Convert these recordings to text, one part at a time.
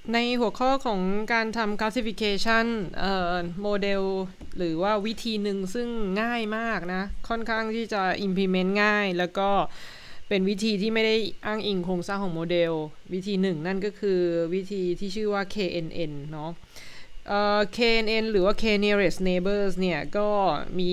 ในหัวข้อของการทำ classification โมเดลหรือว่าวิธีหนึ่งซึ่งง่ายมากนะค่อนข้างที่จะ implement ง่ายแล้วก็เป็นวิธีที่ไม่ได้อ้างอิงโครงสร้างของโมเดลวิธีหนึ่งนั่นก็คือวิธีที่ชื่อว่า KNN เนาะKNN หรือว่า K nearest neighbors เนี่ยก็มี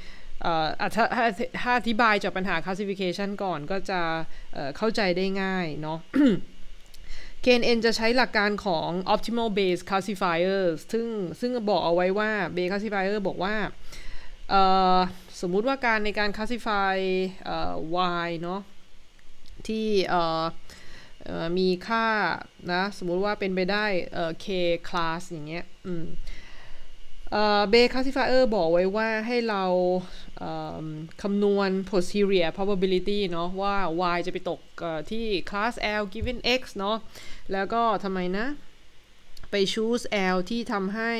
ถ้าอธิบายจากปัญหา classification ก่อนก็จะเข้าใจได้ง่ายเนาะKNN จะใช้หลักการของ optimal Bayes classifiers ซึ่งบอกเอาไว้ว่า Bayes classifier บอกว่าสมมุติว่าในการ classify y เนาะที่มีค่านะสมมุติว่าเป็นไปได้k class อย่างเงี้ยBayes classifier บอกไว้ว่าให้เราคำนวณ posterior probability เนาะว่า y จะไปตกที่ class L given x เนาะแล้วก็ทำไมนะไป choose L ที่ทำให้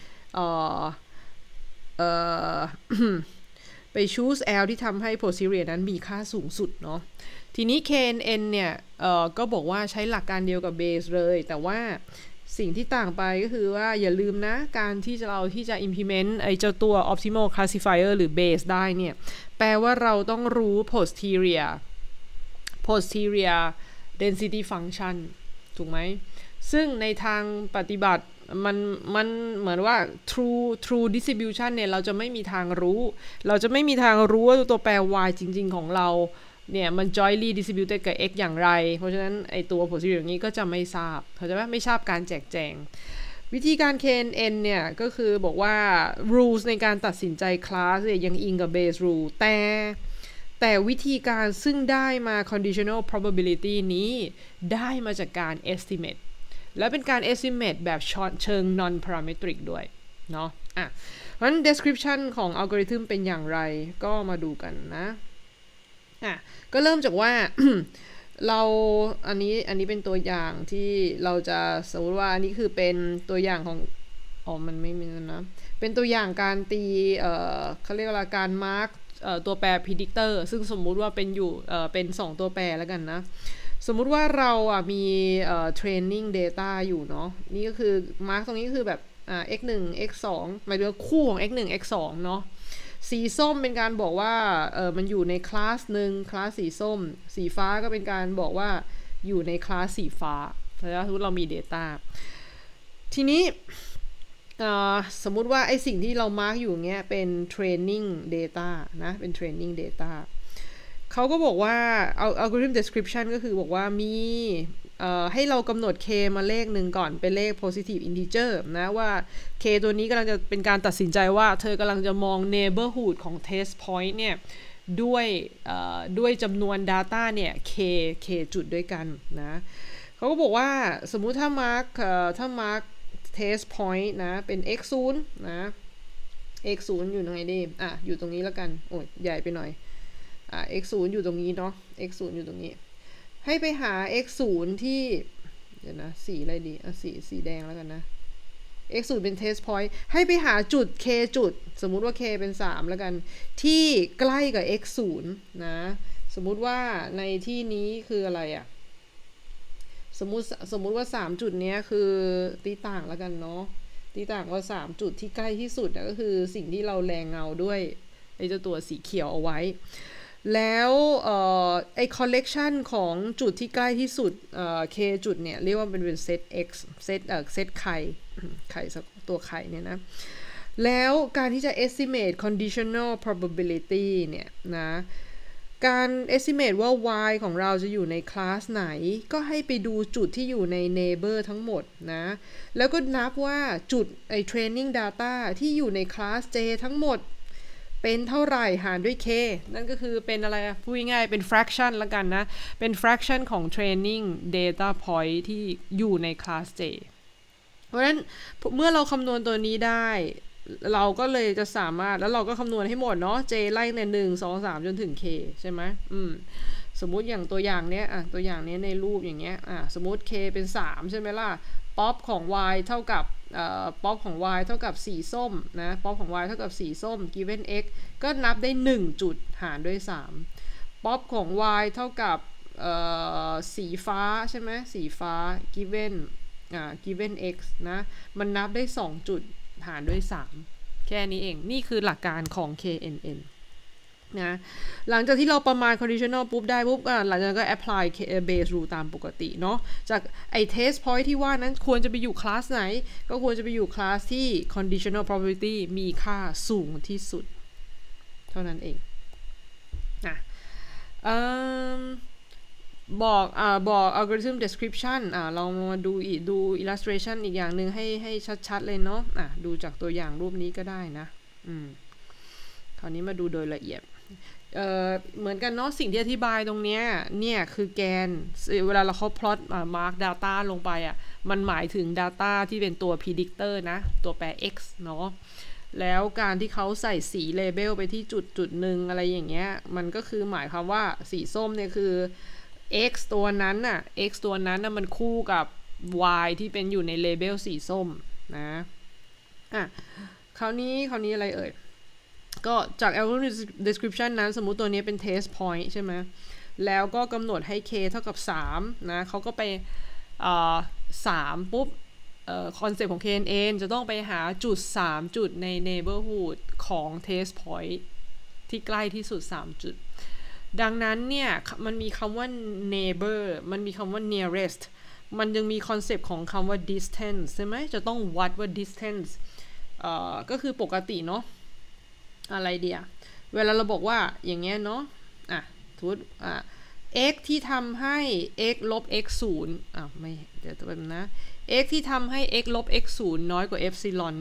ไป choose L ที่ทำให้ posterior นั้นมีค่าสูงสุดเนาะทีนี้ KNN เนี่ยก็บอกว่าใช้หลักการเดียวกับ Bayes เลยแต่ว่าสิ่งที่ต่างไปก็คือว่าอย่าลืมนะการที่เราที่จะ implement ไอ้เจ้าตัว optimal classifier หรือ Bayes ได้เนี่ยแปลว่าเราต้องรู้ posterior density function ถูกไหมซึ่งในทางปฏิบัติมันเหมือนว่า true distribution เนี่ยเราจะไม่มีทางรู้ว่าตัวแปร y จริงๆของเราเนี่ยมัน jointly distributed กับ x อย่างไรเพราะฉะนั้นไอตัว posterior อย่างนี้ก็จะไม่ทราบเขาจะไม่ทราบการแจกแจงวิธีการ KNN เนี่ยก็คือบอกว่า rules ในการตัดสินใจ class เนี่ยยังอิงกับ Bayes rule แต่วิธีการซึ่งได้มา conditional probability นี้ได้มาจากการ estimate และเป็นการ estimate แบบเชิง non parametric ด้วยเนาะเพราะฉะนั้น description ของอัลกอริทึมเป็นอย่างไรก็มาดูกันนะก็เริ่มจากว่า เราอันนี้เป็นตัวอย่างที่เราจะสมมติว่าอันนี้คือเป็นตัวอย่างของมันไม่มีนะเป็นตัวอย่างการตีเขาเรียกว่าการมาร์กตัวแปร predictor ซึ่งสมมุติว่าเป็นอยู่เป็น2ตัวแปรแล้วกันนะสมมุติว่าเรามีtraining data อยู่เนาะนี่ก็คือมาร์กตรงนี้คือแบบx1 x2 หมายถึงคู่ของ x1 x2 เนาะสีส้มเป็นการบอกว่ามันอยู่ในคลาสหนึ่งคลาสสีส้มสีฟ้าก็เป็นการบอกว่าอยู่ในคลาสสีฟ้าแล้วทุกเรามี Data ทีนี้สมมุติว่าไอสิ่งที่เรามาร์กอยู่เงี้ยเป็น Training Data นะเป็น Training Data เขาก็บอกว่า Algorithm Description ก็คือบอกว่ามีให้เรากำหนด k มาเลขหนึ่งก่อนเป็นเลข positive integer นะว่า k ตัวนี้กำลังจะเป็นการตัดสินใจว่าเธอกำลังจะมอง neighborhood ของ test point เนี่ยด้วยจำนวน data เนี่ย k จุดด้วยกันนะเขาก็บอกว่าสมมุติถ้า mark test point นะเป็น x0 นะ x0 อยู่ตรงไหนดีอยู่ตรงนี้แล้วกันโอ้ยใหญ่ไปหน่อยx0 อยู่ตรงนี้เนาะ x0 อยู่ตรงนี้ให้ไปหา x0 ที่เดี๋ยวนะสีอะไรดีสีแดงแล้วกันนะ x0 เป็น test point ให้ไปหาจุด k จุดสมมุติว่า k เป็น3แล้วกันที่ใกล้กับ x0 นะสมมุติว่าในที่นี้คืออะไรสมมุติว่า3จุดนี้คือตีต่างแล้วกันเนาะตีต่างว่า3จุดที่ใกล้ที่สุดก็คือสิ่งที่เราแรงเงาด้วยไอ้เจ้าตัวสีเขียวเอาไว้แล้วไอ้ collection ของจุดที่ใกล้ที่สุดk จุดเนี่ยเรียกว่าเป็นเซต x เซตไข่ตัวไข่เนี่ยนะแล้วการที่จะ estimate conditional probability เนี่ยนะการ estimate ว่า y ของเราจะอยู่ในคลาสไหนก็ให้ไปดูจุดที่อยู่ใน neighbor ทั้งหมดนะแล้วก็นับว่าจุดไอ้ training data ที่อยู่ในคลาส j ทั้งหมดเป็นเท่าไหร่หารด้วย k นั่นก็คือเป็นอะไรพูดง่ายๆเป็น fraction ละกันนะเป็น fraction ของ training data point ที่อยู่ในคลาส j เพราะฉะนั้นเมื่อเราคำนวณตัวนี้ได้เราก็เลยจะสามารถแล้วเราก็คำนวณให้หมดเนาะ j ไล่ใน1 2 3จนถึง k ใช่ไหมสมมุติอย่างตัวอย่างเนี้ยตัวอย่างนี้ในรูปอย่างเงี้ยสมมุติ k เป็น3ใช่ไหมล่ะ pop ของ y เท่ากับป๊อปของ y เท่ากับสีส้มนะป๊อปของ y เท่ากับสีส้ม given x ก็นับได้1จุดหารด้วย3ป๊อปของ y เท่ากับสีฟ้าใช่ไหมสีฟ้า given given x นะมันนับได้2จุดหารด้วย3แค่นี้เองนี่คือหลักการของ KNN นะหลังจากที่เราประมาณ conditional ปุ๊บได้ปุ๊บหลังจากนั้นก็ apply base rule ตามปกติเนาะจากไอ้ test point ที่ว่านั้นควรจะไปอยู่คลาสไหนก็ควรจะไปอยู่คลาสที่ conditional probability มีค่าสูงที่สุดเท่านั้นเองนะบอกalgorithm description เรามาดู illustration อีกอย่างหนึ่งให้ชัดๆเลยเนาะดูจากตัวอย่างรูปนี้ก็ได้นะคราวนี้มาดูโดยละเอียดเหมือนกันเนาะสิ่งที่อธิบายตรงเนี้ยเนี่ยคือแกนเวลาเราเขา plot mark data ลงไปมันหมายถึง data ที่เป็นตัว predictor นะตัวแปร x เนาะแล้วการที่เขาใส่สีเลเบลไปที่จุดหนึ่งอะไรอย่างเงี้ยมันก็คือหมายความว่าสีส้มเนี่ยคือ x ตัวนั้นน่ะ x ตัวนั้นน่ะมันคู่กับ y ที่เป็นอยู่ในเลเบลสีส้มนะคราวนี้อะไรเอ่ยก็จาก algorithm description นั้นสมมุติตัวนี้เป็น test point ใช่ไหมแล้วก็กำหนดให้ k เท่ากับ3นะเขาก็ไป3ปุ๊บคอนเซปต์ของ KNN จะต้องไปหาจุด3จุดใน neighborhood ของ test point ที่ใกล้ที่สุด3จุดดังนั้นเนี่ยมันมีคำว่า neighbor มันมีคำว่า nearest มันยังมีคอนเซปต์ของคำว่า distance ใช่ไหมจะต้องวัดว่า distance ก็คือปกติเนาะอะไรเดียวเวลาเราบอกว่าอย่างเงี้ยเนาะทุกx ที่ทำให้ x ลบ x 0ไม่เดี๋ยวตัวนะ x ที่ทำให้ x ลบ x 0น้อยกว่า epsilon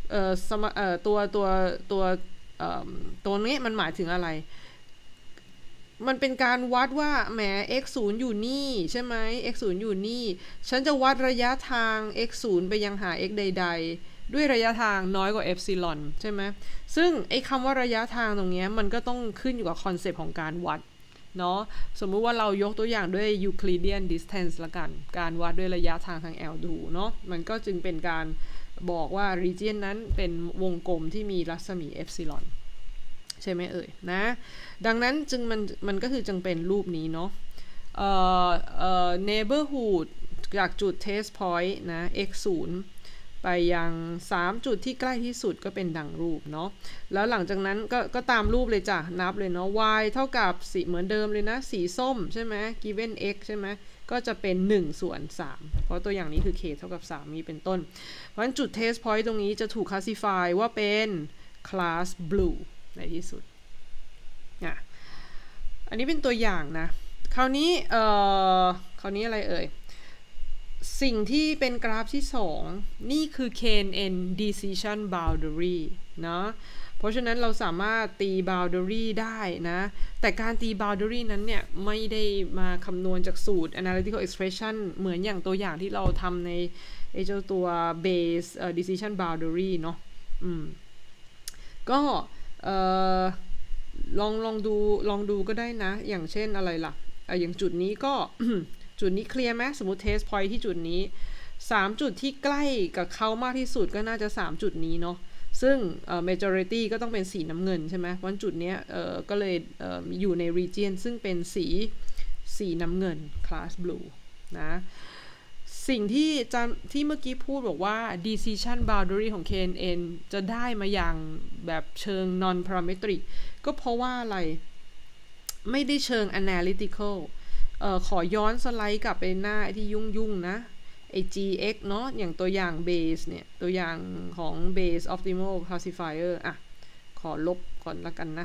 ตัวนี้มันหมายถึงอะไรมันเป็นการวัดว่าแหม x 0อยู่นี่ใช่ไหม x 0อยู่นี่ฉันจะวัดระยะทาง x 0ไปยังหา x ใดๆด้วยระยะทางน้อยกว่า epsilon ใช่ไหมซึ่งไอ้คำว่าระยะทางตรงนี้มันก็ต้องขึ้นอยู่กับคอนเซปต์ของการวัดเนาะสมมุติว่าเรายกตัวอย่างด้วย Euclidean distance ละกันการวัดด้วยระยะทางทาง L2 เนาะมันก็จึงเป็นการบอกว่า region นั้นเป็นวงกลมที่มีรัศมี epsilon ใช่ไหมเอ่ยนะดังนั้นจึงมันก็คือจึงเป็นรูปนี้เนาะneighborhood จากจุด test point นะ x 0ไปยัง3จุดที่ใกล้ที่สุดก็เป็นดังรูปเนาะแล้วหลังจากนั้นก็ตามรูปเลยจ้ะนับเลยเนาะ y เท่ากับสีเหมือนเดิมเลยนะสีส้มใช่ไหม given x ใช่ไหมก็จะเป็น1/3เพราะตัวอย่างนี้คือ k เท่ากับ3นี้เป็นต้นเพราะฉะนั้นจุด test point ตรงนี้จะถูก classify ว่าเป็น class blue ในที่สุดอันนี้เป็นตัวอย่างนะคราวนี้อะไรเอ่ยสิ่งที่เป็นกราฟที่2นี่คือ KNN decision boundary นะเพราะฉะนั้นเราสามารถตี boundary ได้นะแต่การตี boundary นั้นเนี่ยไม่ได้มาคำนวณจากสูตร analytical expression เหมือนอย่างตัวอย่างที่เราทำในเจ้าตัว base decision boundary เนาะก็ลองดูก็ได้นะอย่างเช่นอะไรล่ะอย่างจุดนี้ก็ จุดนี้เคลียร์ไหมสมมติ test point ที่จุดนี้3จุดที่ใกล้กับเขามากที่สุดก็น่าจะ3จุดนี้เนาะซึ่งmajority ก็ต้องเป็นสีน้ำเงินใช่ไหมวันจุดนี้ก็เลยอยู่ใน region ซึ่งเป็นสีน้ำเงิน class blue นะสิ่งที่เมื่อกี้พูดบอกว่า decision boundary ของ KNN จะได้มาอย่างแบบเชิง non parametric ก็เพราะว่าอะไรไม่ได้เชิง analytical ขอย้อนสไลด์กลับไปหน้าที่ยุ่งนะไอ้ gx เนาะอย่างตัวอย่าง base เนี่ยตัวอย่างของ base optimal classifier ขอลบก่อนละกันนะ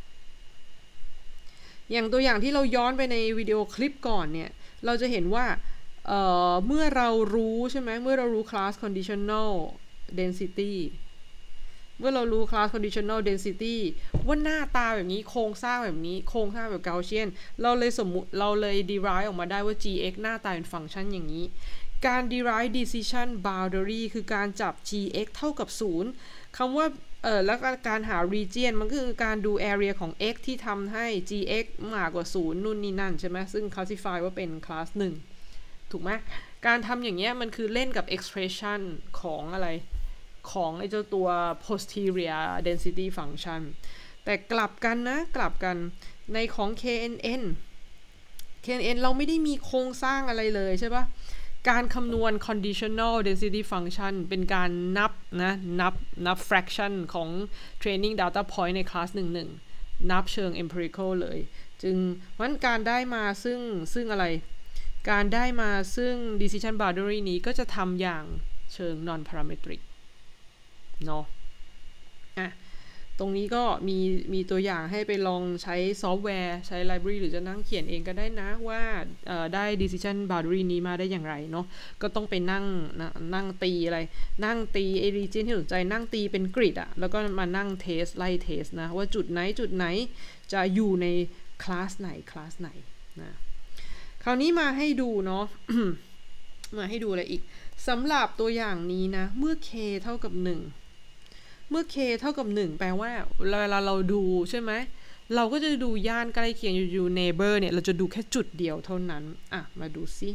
อย่างตัวอย่างที่เราย้อนไปในวิดีโอคลิปก่อนเนี่ยเราจะเห็นว่าเมื่อเรารู้ใช่ไหมเมื่อเรารู้ class conditional density เมื่อเรารู้ class conditional density ว่าหน้าตาแบบนี้โครงสร้างแบบนี้โครงสร้างแบบ Gaussian เราเลย derive ออกมาได้ว่า gx หน้าตาเป็นฟังก์ชันอย่างนี้การ derive decision boundary คือการจับ gx เท่ากับ0คำว่าแล้วการหา region มันก็คือการดู area ของ x ที่ทำให้ gx มากกว่า0นู่นนี่นั่นใช่ไหมซึ่ง classify ว่าเป็น class 1ถูกไหมการทำอย่างเงี้ยมันคือเล่นกับ expression ของอะไรของไอ้เจ้าตัว posterior density function แต่กลับกันในของ KNN เราไม่ได้มีโครงสร้างอะไรเลยใช่ปะการคำนวณ conditional density function เป็นการนับ fraction ของ training data point ในคลาส 1.1 นับเชิง empirical เลยจึงวันการได้มาซึ่งอะไรการได้มาซึ่ง decision boundary นี้ก็จะทำอย่างเชิง non parametric เนาะตรงนี้ก็มีตัวอย่างให้ไปลองใช้ซอฟต์แวร์ใช้ library หรือจะนั่งเขียนเองก็ได้นะว่าได้ decision boundary นี้มาได้อย่างไรเนาะก็ต้องไปนั่งตีอะไรนั่งตีไอ้ region ที่สนใจนั่งตีเป็นกริดแล้วก็มานั่งเทสไล่เทสนะว่าจุดไหนจะอยู่ในคลาสไหนนะคราวนี้มาให้ดูเนาะ มาให้ดูอะไรอีกสำหรับตัวอย่างนี้นะเมื่อ k เท่ากับ1เมื่อ k เท่ากับ1แปลว่าเวลาเราดูใช่ไหมเราก็จะดูย่านใกล้เคียงอยู่ neighbor เนี่ยเราจะดูแค่จุดเดียวเท่านั้นมาดูซิ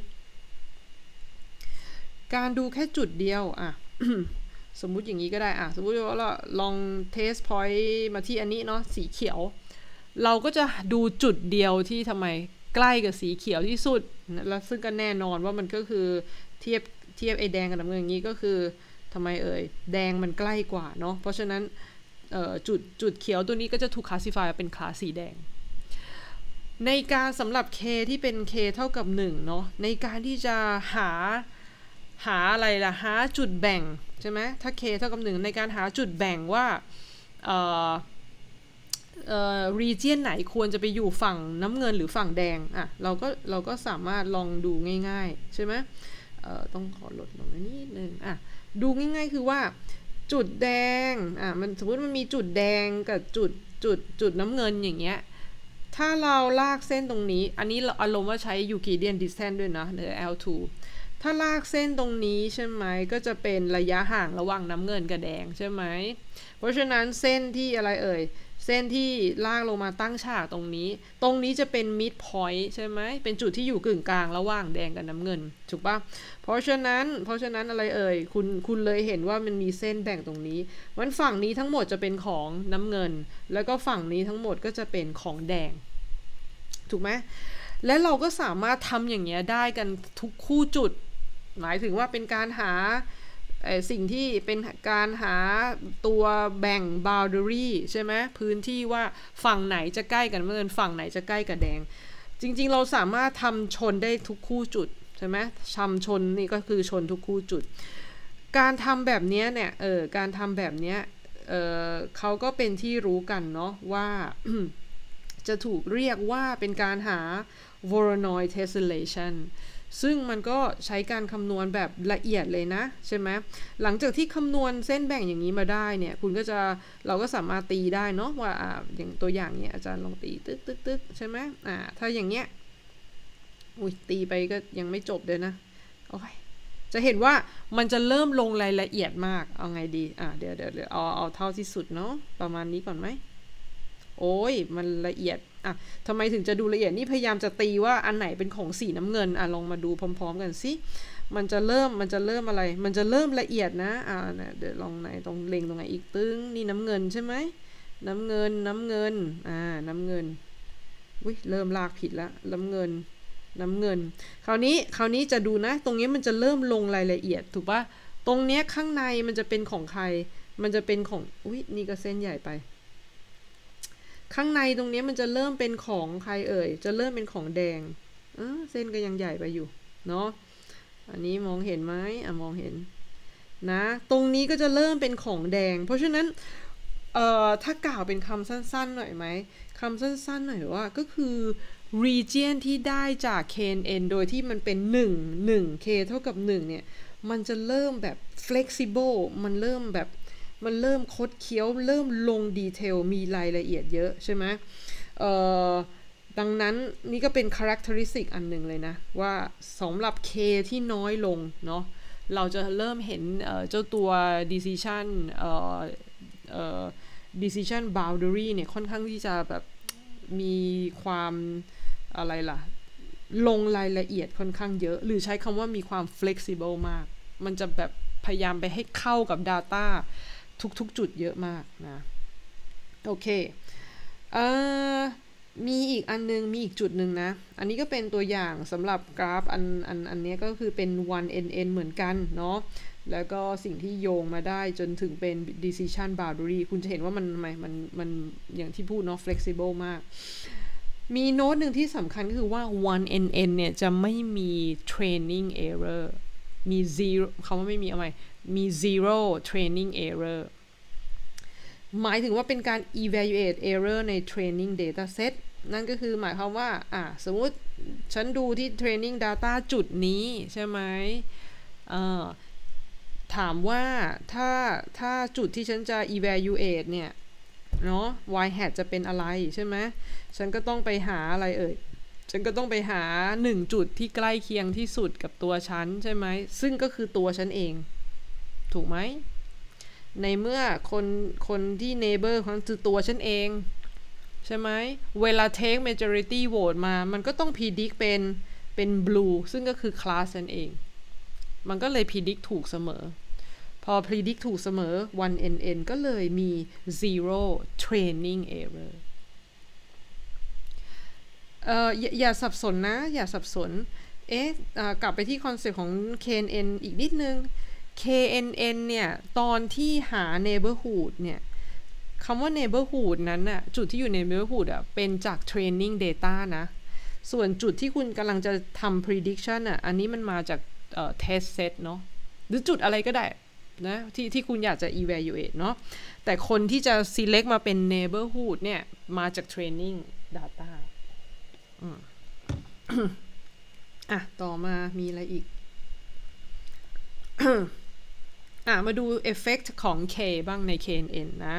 การดูแค่จุดเดียวสมมุติอย่างนี้ก็ได้สมมุติว่าเราลอง test point มาที่อันนี้เนาะสีเขียวเราก็จะดูจุดเดียวที่ทำไมใกล้กับสีเขียวที่สุดแล้วซึ่งก็แน่นอนว่ามันก็คือเทียบไอ้แดงกับน้ำเงินอย่างนี้ก็คือทำไมแดงมันใกล้กว่าเนาะเพราะฉะนั้นจุดเขียวตัวนี้ก็จะถูกคลาสสิฟายเป็นคลาสสีแดงในการสำหรับ k ที่เป็น k เท่ากับ1เนาะในการที่จะหาอะไรล่ะหาจุดแบ่งใช่ไหมถ้า k เท่ากับ1ในการหาจุดแบ่งว่าregion ไหนควรจะไปอยู่ฝั่งน้ำเงินหรือฝั่งแดงเราก็สามารถลองดูง่ายๆใช่ไหมต้องขอลดลงนิดนึงดูง่ายๆคือว่าจุดแดงมันสมมติมันมีจุดแดงกับจุดน้ำเงินอย่างเงี้ยถ้าเราลากเส้นตรงนี้อันนี้เราอารมณ์ว่าใช้ Euclidean distance ด้วยนะหรือ L2 ถ้าลากเส้นตรงนี้ใช่ไหมก็จะเป็นระยะห่างระหว่างน้ำเงินกับแดงใช่ไหมเพราะฉะนั้นเส้นที่อะไรเส้นที่ลากลงมาตั้งฉากตรงนี้จะเป็น mid point ใช่ไหมเป็นจุดที่อยู่กึ่งกลางระหว่างแดงกับน้ำเงินถูกปะเพราะฉะนั้นอะไรคุณเลยเห็นว่ามันมีเส้นแบ่งตรงนี้วันฝั่งนี้ทั้งหมดจะเป็นของน้ำเงินแล้วก็ฝั่งนี้ทั้งหมดก็จะเป็นของแดงถูกไหมและเราก็สามารถทำอย่างเงี้ยได้กันทุกคู่จุดหมายถึงว่าเป็นการหาสิ่งที่เป็นการหาตัวแบ่ง boundary ใช่ไหมพื้นที่ว่าฝั่งไหนจะใกล้กันน้ำเงินฝั่งไหนจะใกล้กับแดงจริงๆเราสามารถทำชนได้ทุกคู่จุดใช่ไหมทำชนนี่ก็คือชนทุกคู่จุดการทำแบบนี้เนี่ยการทำแบบนี้เขาก็เป็นที่รู้กันเนาะว่า จะถูกเรียกว่าเป็นการหา Voronoi tessellation ซึ่งมันก็ใช้การคำนวณแบบละเอียดเลยนะใช่ไหมหลังจากที่คำนวณเส้นแบ่งอย่างนี้มาได้เนี่ยเราก็สามารถตีได้เนาะว่าอย่างตัวอย่างเนี้ยอาจารย์ลองตีตึ๊กใช่ไหมถ้าอย่างเนี้ยตีไปก็ยังไม่จบเลยนะโอ้ยจะเห็นว่ามันจะเริ่มลงรายละเอียดมากเอาไงดีเดี๋ยวเอาเท่าที่สุดเนาะประมาณนี้ก่อนไหมโอ้ยมันละเอียดทำไมถึงจะดูละเอียดนี่พยายามจะตีว่าอันไหนเป็นของสีน้ำเงินลองมาดูพร้อมๆกันสิมันจะเริ่มอะไรมันจะเริ่มละเอียดนะเดี๋ยวลองไหนตรงเล็งตรงไหนอีกตึ้งนี่น้ำเงินใช่ไหมน้ำเงินน้ำเงินเริ่มลากผิดแล้วน้ำเงินคราวนี้จะดูนะตรงนี้มันจะเริ่มลงรายละเอียดถูกปะตรงเนี้ยข้างในมันจะเป็นของใครมันจะเป็นของนี่ก็เส้นใหญ่ไปข้างในตรงนี้มันจะเริ่มเป็นของใครจะเริ่มเป็นของแดงเส้นก็ยังใหญ่ไปอยู่เนาะอันนี้มองเห็นไหมมองเห็นนะตรงนี้ก็จะเริ่มเป็นของแดงเพราะฉะนั้นถ้ากล่าวเป็นคำสั้นๆหน่อยไหมคำสั้นๆหน่อยว่าก็คือ region ที่ได้จาก KNN โดยที่มันเป็น1 k เท่ากับ1เนี่ยมันจะเริ่มแบบ flexible มันเริ่มคดเคี้ยวเริ่มลงดีเทลมีรายละเอียดเยอะใช่ไหมดังนั้นนี่ก็เป็น characteristic อันหนึ่งเลยนะว่าสำหรับ K ที่น้อยลงเนาะเราจะเริ่มเห็นเจ้าตัว decision boundary เนี่ยค่อนข้างที่จะแบบมีความอะไรล่ะลงรายละเอียดค่อนข้างเยอะหรือใช้คำว่ามีความ flexible มากมันจะแบบพยายามไปให้เข้ากับ dataทุกจุดเยอะมากนะโอเคมีอีกอันนึงมีอีกจุดหนึ่งนะอันนี้ก็เป็นตัวอย่างสำหรับกราฟอันนี้ก็คือเป็น 1NN เหมือนกันเนาะแล้วก็สิ่งที่โยงมาได้จนถึงเป็น decision boundary คุณจะเห็นว่ามันอย่างที่พูดเนาะ flexible มากมีโน้ตหนึ่งที่สำคัญก็คือว่า 1NN เนี่ยจะไม่มี training error มี zero คำว่าไม่มีเอาใหม่มี zero training error หมายถึงว่าเป็นการ evaluate error ใน training data set นั่นก็คือหมายความว่าสมมุติฉันดูที่ training data จุดนี้ใช่ไหมถามว่าถ้าจุดที่ฉันจะ evaluate เนี่ยเนาะ y hat จะเป็นอะไรใช่ไหมฉันก็ต้องไปหาอะไรฉันก็ต้องไปหา1จุดที่ใกล้เคียงที่สุดกับตัวฉันใช่ไหมซึ่งก็คือตัวฉันเองถูกไหมในเมื่อคนที่ neighbor ของคือตัวฉันเองใช่ไหมเวลา take majority vote มามันก็ต้อง predict เป็น blue ซึ่งก็คือ class ฉันเองมันก็เลย predict ถูกเสมอพอ predict ถูกเสมอ 1NN ก็เลยมี zero training error อย่าสับสนนะอย่าสับสนกลับไปที่คอนเซ็ปต์ของ KNN อีกนิดนึง KNN เนี่ยตอนที่หา neighborhood เนี่ยคำว่า neighborhood นั้นน่ะจุดที่อยู่ใน neighborhood เป็นจาก training data นะส่วนจุดที่คุณกำลังจะทำ prediction อันนี้มันมาจาก test set เนาะหรือจุดอะไรก็ได้นะที่คุณอยากจะ evaluate เนาะแต่คนที่จะ select มาเป็น neighborhood เนี่ยมาจาก training data ต่อมามีอะไรอีก มาดู effect ของ K บ้างใน KNN นะ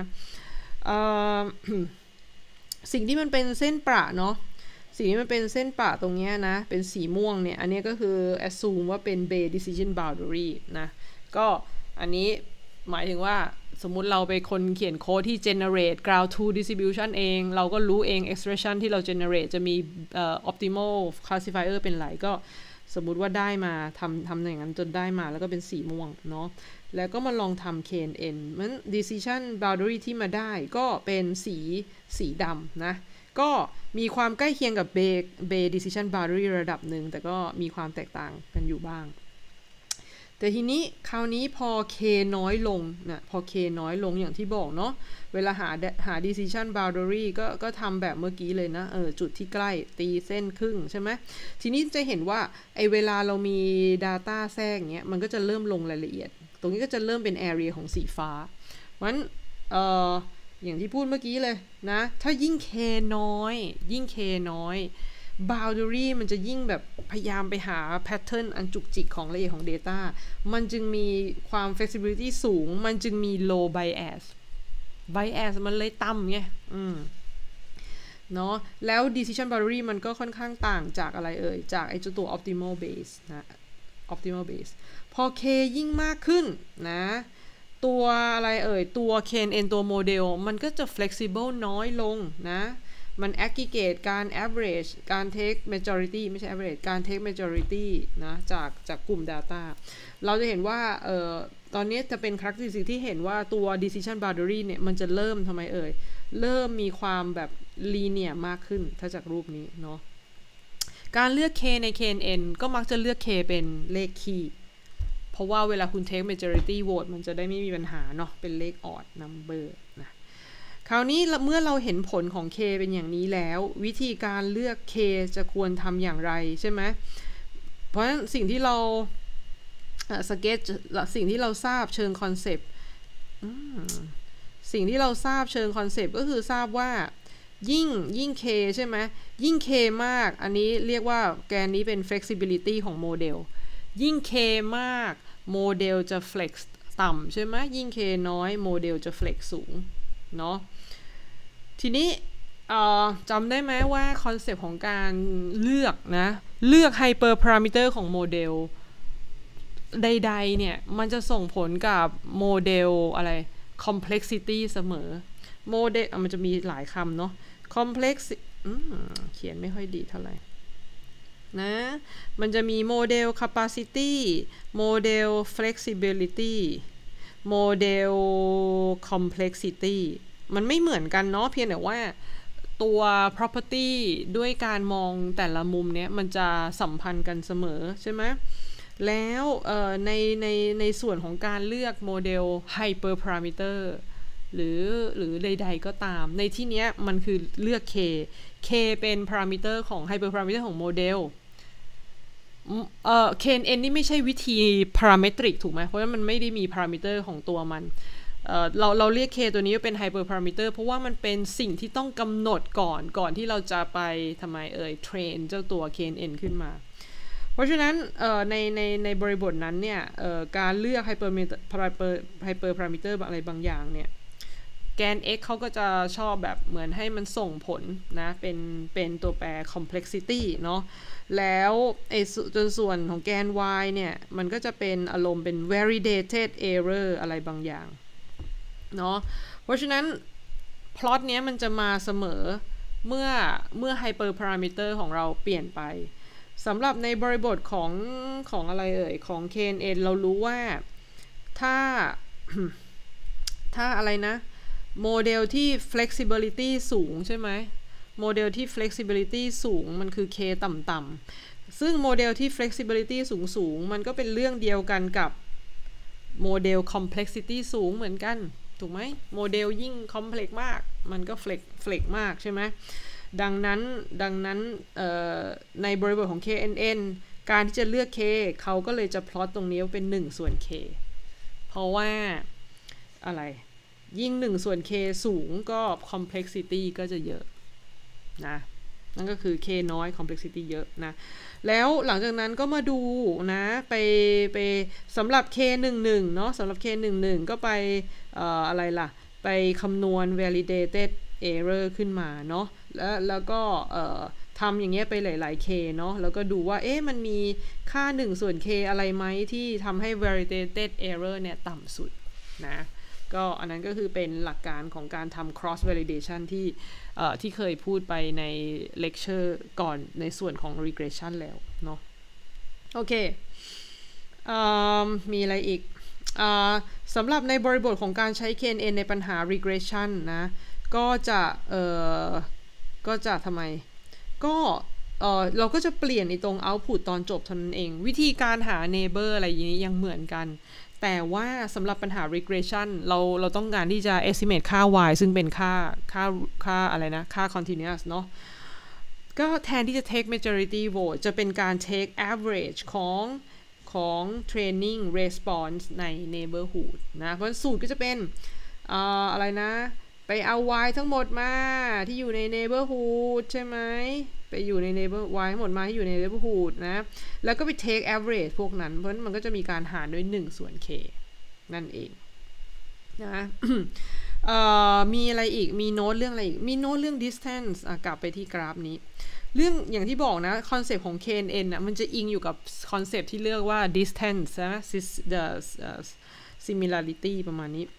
สิ่งที่มันเป็นเส้นประเนาะสิ่งที่มันเป็นเส้นประตรงนี้นะเป็นสีม่วงเนี่ยอันนี้ก็คือ assume ว่าเป็น Bay decision boundary นะก็อันนี้หมายถึงว่าสมมุติเราไปคนเขียนโค้ดที่ generate ground truth distribution เองเราก็รู้เอง expression ที่เรา generate จะมีoptimal classifier เป็นไรก็สมมุติว่าได้มาทำอย่างนั้นจนได้มาแล้วก็เป็นสีม่วงเนาะแล้วก็มาลองทำ KNN มัน decision boundary ที่มาได้ก็เป็นสีดำนะก็มีความใกล้เคียงกับ Bay decision boundary ระดับหนึ่งแต่ก็มีความแตกต่างกันอยู่บ้างแต่ทีนี้คราวนี้พอ K น้อยลงนะพอ K น้อยลงอย่างที่บอกเนาะเวลาหา decision boundary ก็ทำแบบเมื่อกี้เลยนะจุดที่ใกล้ตีเส้นครึ่งใช่ไหมทีนี้จะเห็นว่าเวลาเรามี data แทรกเงี้ยมันก็จะเริ่มลงรายละเอียดตรงนี้ก็จะเริ่มเป็น area ของสีฟ้าเพราะฉะนั้นอย่างที่พูดเมื่อกี้เลยนะถ้ายิ่ง K น้อยยิ่ง K น้อย boundary มันจะยิ่งแบบพยายามไปหา pattern อันจุกจิกของละเอียดของ data มันจึงมีความ flexibility สูงมันจึงมี low bias มันเลยต่ำไงเนาะแล้ว decision boundary มันก็ค่อนข้างต่างจากอะไรจากไอ้ตัว optimal base นะ optimal base พอ K ยิ่งมากขึ้นนะตัวอะไรตัว KNN ตัวโมเดลมันก็จะ flexible น้อยลงนะมัน aggregate การ average การ take majority ไม่ใช่ average การ take majority นะจากกลุ่ม data เราจะเห็นว่าตอนนี้จะเป็น characteristic ที่เห็นว่าตัว decision boundary เนี่ยมันจะเริ่มทำไมเริ่มมีความแบบ linear มากขึ้นถ้าจากรูปนี้เนาะการเลือก K ใน KNN ก็มักจะเลือก K เป็นเลขคี่เพราะว่าเวลาคุณ take majority vote มันจะได้ไม่มีปัญหาเนาะเป็นเลข odd number นะคราวนี้เมื่อเราเห็นผลของ K เป็นอย่างนี้แล้ววิธีการเลือก K จะควรทำอย่างไรใช่ไหมเพราะฉะนั้นสิ่งที่เราสิ่งที่เราทราบเชิงคอนเซปต์สิ่งที่เราทราบเชิงคอนเซปต์ก็คือทราบว่ายิ่ง K ใช่ไหมยิ่ง K มากอันนี้เรียกว่าแกนนี้เป็น flexibility ของโมเดลยิ่ง K มากโมเดลจะ flex ต่ำใช่ไหมยิ่ง K น้อยโมเดลจะ flex สูงเนาะทีนี้จำได้ไหมว่าคอนเซปต์ของการเลือกไฮเปอร์พารามิเตอร์ของโมเดลใดๆเนี่ยมันจะส่งผลกับโมเดลอะไร complexity เสมอโมเดลมันจะมีหลายคำเนาะ complex เขียนไม่ค่อยดีเท่าไหร่นะมันจะมีโมเดล capacity โมเดล flexibility โมเดล complexity มันไม่เหมือนกันเนาะเพียงแต่ว่าตัว property ด้วยการมองแต่ละมุมเนี้ยมันจะสัมพันธ์กันเสมอใช่ไหมแล้วในส่วนของการเลือกโมเดล hyperparameter หรือใดๆก็ตามในที่เนี้ยมันคือเลือก k เป็น parameter ของ hyperparameter ของโมเดลKNN นี่ไม่ใช่วิธี parametric ถูกไหมเพราะว่ามันไม่ได้มี parameter ของตัวมันเราเรียก k ตัวนี้ว่าเป็น hyperparameter เพราะว่ามันเป็นสิ่งที่ต้องกำหนดก่อนที่เราจะไปทำไมเทรนเจ้าตัว KNN ขึ้นมาเพราะฉะนั้นในบริบทนั้นเนี่ยการเลือก hyperparameter อะไรบางอย่างเนี่ยแกน x เขาก็จะชอบแบบเหมือนให้มันส่งผลนะเป็นตัวแปร complexity เนาะแล้วส่วนของแกน y เนี่ยมันก็จะเป็นอารมณ์เป็น validated error อะไรบางอย่างเนาะเพราะฉะนั้น plot เนี้ยมันจะมาเสมอเมื่อ hyperparameter ของเราเปลี่ยนไปสำหรับในบริบทของอะไรของ KNN เรารู้ว่าถ้าอะไรนะโมเดลที่ flexibility สูงใช่ไหมโมเดลที่ flexibility สูงมันคือ k ต่ำๆซึ่งโมเดลที่ flexibility สูงมันก็เป็นเรื่องเดียวกันกับโมเดล complexity สูงเหมือนกันถูกไหมโมเดลยิ่ง complex มากมันก็ flex มากใช่ไหมดังนั้นในบริบทของ KNN การที่จะเลือก k เขาก็เลยจะพลอตตรงนี้เป็น1ส่วน k เพราะว่าอะไรยิ่ง1ส่วน k สูงก็ complexity ก็จะเยอะนะนั่นก็คือ k น้อย complexity เยอะนะแล้วหลังจากนั้นก็มาดูนะไปสำหรับ k11 เนาะสำหรับ k11 ก็ไปอะไรล่ะไปคำนวณ validated error ขึ้นมาเนาะแล้วก็ทำอย่างเงี้ยไปหลายๆ k เนาะแล้วก็ดูว่ามันมีค่า1ส่วน k อะไรไหมที่ทำให้ validated error เนี่ยต่ำสุดนะก็อันนั้นก็คือเป็นหลักการของการทำ cross validation ที่เคยพูดไปใน lecture ก่อนในส่วนของ regression แล้วเนาะโอเคมีอะไรอีกสำหรับในบริบทของการใช้ KNN ในปัญหา regression นะก็จะทำไมก็เราก็จะเปลี่ยนในตรง output ตอนจบเท่านั้นเองวิธีการหา neighbor อะไรอย่างนี้ยังเหมือนกันแต่ว่าสำหรับปัญหา regression เราต้องการที่จะ estimate ค่า y ซึ่งเป็นค่าอะไรนะค่า continuous เนาะก็แทนที่จะ take majority vote จะเป็นการ take average ของ training response ใน neighborhood นะเพราะสูตรก็จะเป็นอะไรนะไปเอา y ทั้งหมดมาที่อยู่ใน neighborhood ใช่ไหมไปอยู่ใน y ทั้งหมดมาที่อยู่ใน neighborhood นะแล้วก็ไป take average พวกนั้นเพราะมันก็จะมีการหารด้วย1ส่วน k นั่นเองนะ มีอะไรอีกมีโน้ตเรื่องอะไรอีกมีโน้ตเรื่อง distance กลับไปที่กราฟนี้เรื่องอย่างที่บอกนะคอนเซปต์ของ KNN นะมันจะอิงอยู่กับคอนเซปต์ที่เรียกว่า distance นะ the similarity ประมาณนี้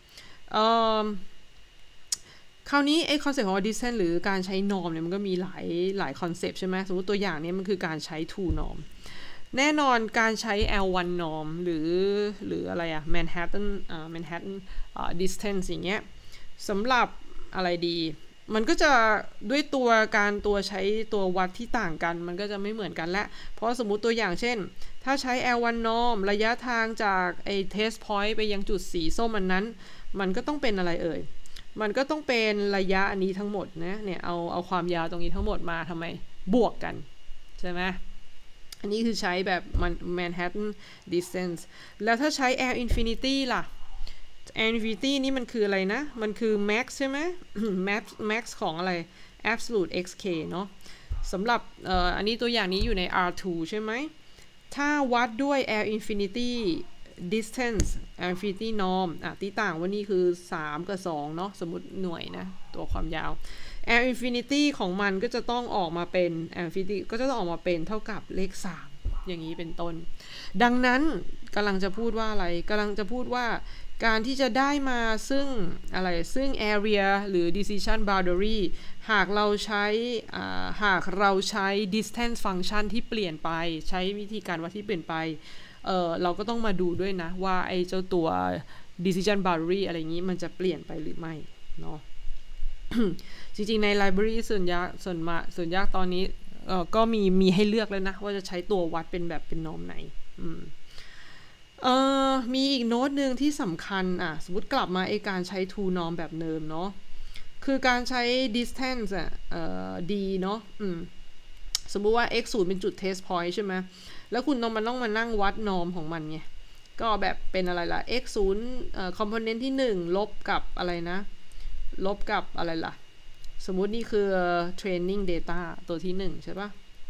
คราวนี้ไอ้คอนเซปต์ของ distance หรือการใช้ norm เนี่ยมันก็มีหลายคอนเซปต์ใช่ไหมสมมติตัวอย่างนี้มันคือการใช้ two norm แน่นอนการใช้ L1 norm หรืออะไรอะ Manhattan distance อย่างเงี้ยสำหรับอะไรดีมันก็จะด้วยตัวใช้ตัววัดที่ต่างกันมันก็จะไม่เหมือนกันและเพราะสมมุติตัวอย่างเช่นถ้าใช้ L1 norm ระยะทางจากไอ้ test point ไปยังจุดสีส้มอันนั้นมันก็ต้องเป็นอะไรมันก็ต้องเป็นระยะอันนี้ทั้งหมดนะเนี่ยเอาความยาวตรงนี้ทั้งหมดมาทำไมบวกกันใช่ไหมอันนี้คือใช้แบบ Manhattan distance แล้วถ้าใช้ L infinity ล่ะ L infinity นี่มันคืออะไรนะมันคือ max ใช่ไหม max ของอะไร absolute xk เนาะสำหรับอันนี้ตัวอย่างนี้อยู่ใน R2 ใช่ไหมถ้าวัดด้วย L infinity distance L infinity norm ที่ต่างว่านี่คือ3กับ2เนาะสมมุติหน่วยนะตัวความยาว L infinity ของมันก็จะต้องออกมาเป็น L infinity ก็จะต้องออกมาเป็นเท่ากับเลข3อย่างนี้เป็นต้นดังนั้นกำลังจะพูดว่าอะไรกำลังจะพูดว่าการที่จะได้มาซึ่ง area หรือ decision boundary หากเราใช้ distance function ที่เปลี่ยนไปใช้วิธีการวัดที่เปลี่ยนไปเราก็ต้องมาดูด้วยนะว่าไอ้เจ้าตัว decision boundary อะไรอย่างนี้มันจะเปลี่ยนไปหรือไม่เนาะจริงๆใน library ส่วนยากตอนนี้ก็มีให้เลือกแล้วนะว่าจะใช้ตัววัดเป็นแบบเป็นนอร์มไหนมีอีกโน้ตหนึ่งที่สำคัญสมมติกลับมาการใช้ to norm แบบเดิมเนาะคือการใช้ distance d เนาะสมมุติว่า x 0เป็นจุด test point ใช่ไหมแล้วคุณต้องมานั่งวัด norm ของมันไงก็แบบเป็นอะไรล่ะ x 0component ที่1ลบกับอะไรนะลบกับอะไรล่ะสมมุตินี่คือ training data ตัวที่1ใช่ปะ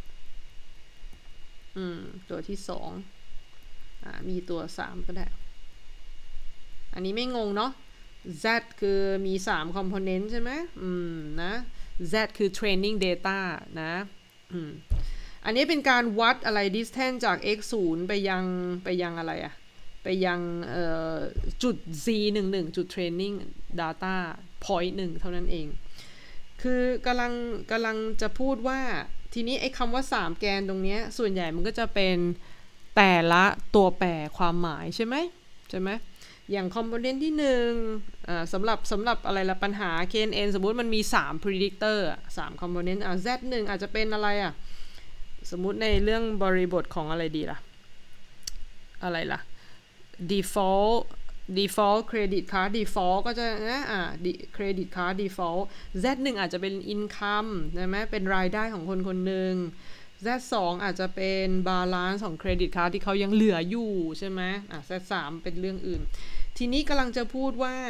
ตัวที่2มีตัว3ก็ได้อันนี้ไม่งงเนาะ z คือมี3 component ใช่ไหมนะ z คือ training data นะอันนี้เป็นการวัดอะไร distance จาก x 0ไปยังอะไรไปยังจุด z 11จุด training data point 1เท่านั้นเองคือกำลังจะพูดว่าทีนี้ไอ้คำว่า3แกนตรงนี้ส่วนใหญ่มันก็จะเป็นแต่ละตัวแปรความหมายใช่ไหมอย่าง component ที่1สำหรับอะไรละปัญหา KNN สมมุติมันมี3 predictor 3 component z1 อาจจะเป็นอะไรสมมุติในเรื่องบริบทของอะไรดีล่ะอะไรล่ะ default credit card default ก็จะนะcredit card default z1 อาจจะเป็น income ใช่ไหมเป็นรายได้ของคนคนหนึ่ง z2 อาจจะเป็น balance ของ credit card ที่เขายังเหลืออยู่ใช่ไหมz3 เป็นเรื่องอื่นทีนี้กำลังจะพูดว่า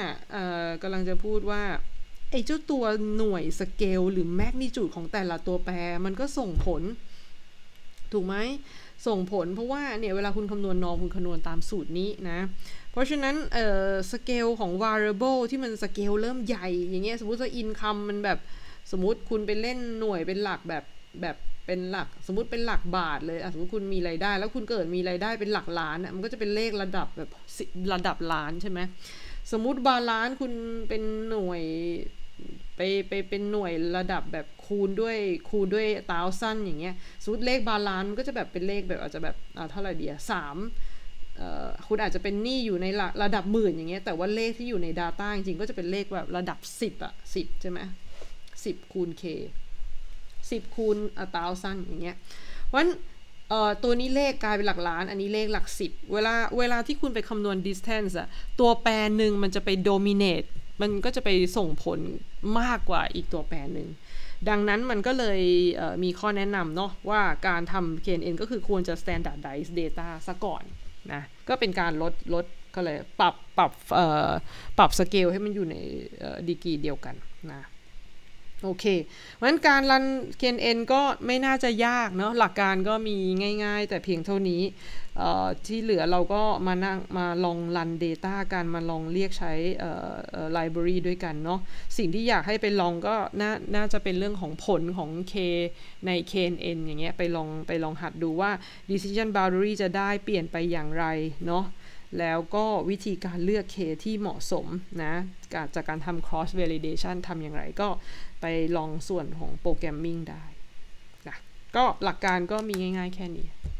ไอ้เจ้าตัวหน่วยสเกลหรือแมกนิจูดของแต่ละตัวแปรมันก็ส่งผลถูกไหมส่งผลเพราะว่าเนี่ยเวลาคุณคำนวณนอร์มคุณคำนวณตามสูตรนี้นะเพราะฉะนั้นสเกลของ variable ที่มันสเกลเริ่มใหญ่อย่างเงี้ยสมมุติว่า income มันแบบสมมุติคุณไปเล่นหน่วยเป็นหลักแบบเป็นหลักสมมุติเป็นหลักบาทเลยสมมุติคุณมีรายได้แล้วคุณเกิดมีรายได้เป็นหลักล้านมันก็จะเป็นเลขระดับแบบระดับล้านใช่ไหมสมมุติบาลานซ์คุณเป็นหน่วยไปเป็นหน่วยระดับแบบคูณด้วย1000อย่างเงี้ยสมมติเลขบาลานซ์ก็จะแบบเป็นเลขแบบอาจจะแบบเท่าไหร่ดี3คุณอาจจะเป็นหนี้อยู่ในระดับหมื่นอย่างเงี้ยแต่ว่าเลขที่อยู่ใน Data จริงๆก็จะเป็นเลขแบบระดับ10ใช่ไหม10คูณ k 10คูณ1000อย่างเงี้ยเพราะฉะนั้นตัวนี้เลขกลายเป็นหลักล้านอันนี้เลขหลัก10เวลาที่คุณไปคำนวณ distance ตัวแปรหนึ่งมันจะไป dominate มันก็จะไปส่งผลมากกว่าอีกตัวแปรหนึ่งดังนั้นมันก็เลยมีข้อแนะนำเนาะว่าการทำ KNN ก็คือควรจะ standardize data ซะก่อนนะก็เป็นการลดก็เลยปรับสเกลให้มันอยู่ในดีกรีเดียวกันนะโอเคเพราะฉะนั้นการรัน KNN ก็ไม่น่าจะยากเนาะหลักการก็มีง่ายๆแต่เพียงเท่านี้ที่เหลือเราก็มาลองรัน Data กันมาลองเรียกใช้ library ด้วยกันเนาะสิ่งที่อยากให้ไปลองก็น่าจะเป็นเรื่องของผลของ K ใน KNN อย่างเงี้ยไปลองหัดดูว่า decision boundary จะได้เปลี่ยนไปอย่างไรเนาะแล้วก็วิธีการเลือก K ที่เหมาะสมนะจากการทำ cross validation ทำอย่างไรก็ไปลองส่วนของโปรแกรมมิ่งได้นะก็หลักการก็มีง่ายๆแค่นี้